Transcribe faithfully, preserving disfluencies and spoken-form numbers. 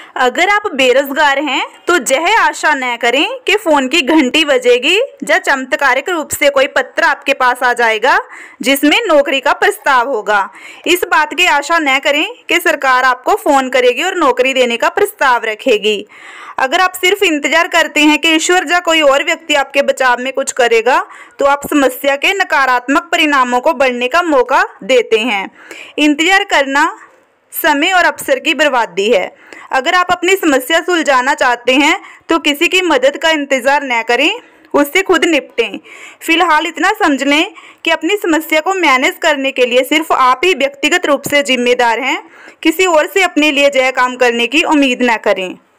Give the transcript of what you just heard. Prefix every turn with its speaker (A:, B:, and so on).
A: अगर आप बेरोजगार हैं तो यह आशा न करें कि फ़ोन की घंटी बजेगी या चमत्कारिक रूप से कोई पत्र आपके पास आ जाएगा जिसमें नौकरी का प्रस्ताव होगा। इस बात की आशा न करें कि सरकार आपको फ़ोन करेगी और नौकरी देने का प्रस्ताव रखेगी। अगर आप सिर्फ इंतजार करते हैं कि ईश्वर या कोई और व्यक्ति आपके बचाव में कुछ करेगा तो आप समस्या के नकारात्मक परिणामों को बढ़ने का मौका देते हैं। इंतजार करना समय और अवसर की बर्बादी है। अगर आप अपनी समस्या सुलझाना चाहते हैं तो किसी की मदद का इंतज़ार न करें, उससे खुद निपटें। फिलहाल इतना समझ लें कि अपनी समस्या को मैनेज करने के लिए सिर्फ आप ही व्यक्तिगत रूप से जिम्मेदार हैं। किसी और से अपने लिए यह काम करने की उम्मीद न करें।